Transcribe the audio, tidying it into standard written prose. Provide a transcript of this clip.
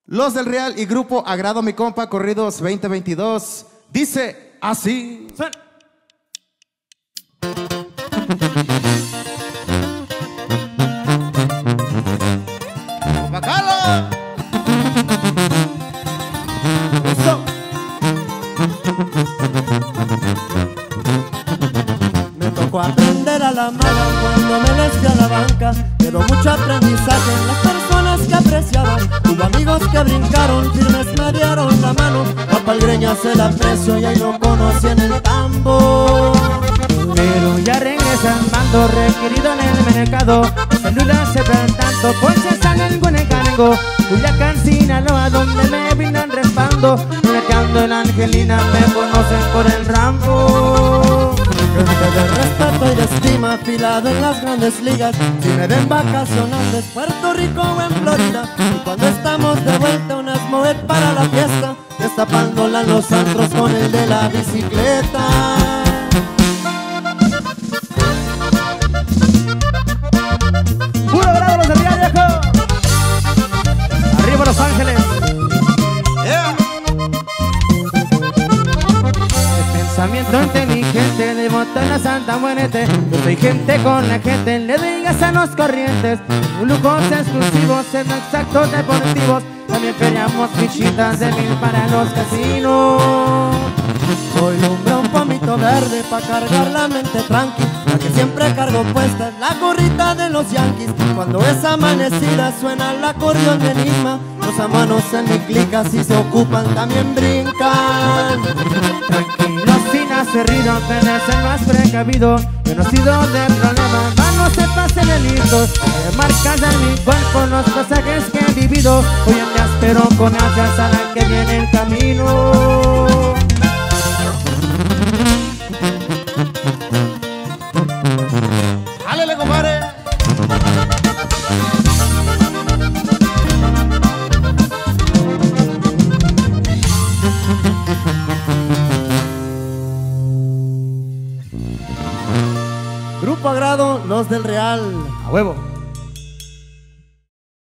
Los del Real y Grupo Agrado Mi Compa Corridos 2022. Dice así. Sí. ¡Bacala! ¡Eso! Me tocó aprender a la mala cuando me lesté a la banca, pero mucho aprendizaje en las personas que apreciaban. Tuve amigos que brincaron, firmes me dieron la mano. A Palgreñas el aprecio y ahí lo conocí en el tambo. Pero ya regresa el mando requerido en el mercado. Saludas se ven tanto, pues se sale el Guanecanengo. Culiacán, Sinaloa, donde me brindan respaldo. Mercando en Angelina, me conocen por el Rambo. Gente de respeto y de estima, afilado en las grandes ligas. Si me ven vacacionales, Puerto Rico o en Florida. Y cuando estamos de vuelta, unas moed para la fiesta, destapándola en los antros con el de la bicicleta. ¡Puro grado los del Real, viejo! ¡Arriba Los Ángeles! Yeah. Pensamiento inteligente, de botana Santa Muerte. Yo soy gente con la gente, le digas a los corrientes. Lujos exclusivos, en exactos deportivos. También feriamos fichitas de 1000 para los casinos. Soy lumbre un pomito verde pa' cargar la mente tranqui. La que siempre cargo puesta es la gorrita de los Yankees. Cuando es amanecida suena el acordeón de Enigma. Los amanos en mi clica si se ocupan también brincan. Tranquilos sin hacer ruido, tenés el más precavido. Yo no he sido de problema, no se pasen delitos. Marcas de mi cuerpo los pasajes que he vivido. Hoy me espero con ansias a la que viene el camino. ¡Álele, compadre! Grupo Agrado, los del Real. A huevo.